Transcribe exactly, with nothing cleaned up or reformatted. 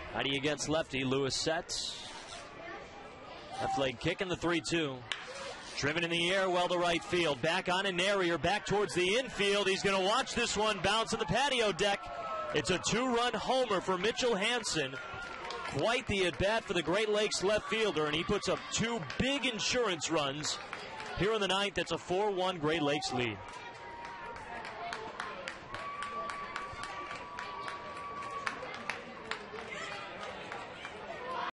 Heidi against lefty. Lewis sets. Left leg kick in the three two. Driven in the air well to right field. Back on a Narrier. Back towards the infield. He's going to watch this one bounce on the patio deck. It's a two-run homer for Mitchell Hansen. Quite the at-bat for the Great Lakes left fielder, and he puts up two big insurance runs here in the ninth. It's a four one Great Lakes lead.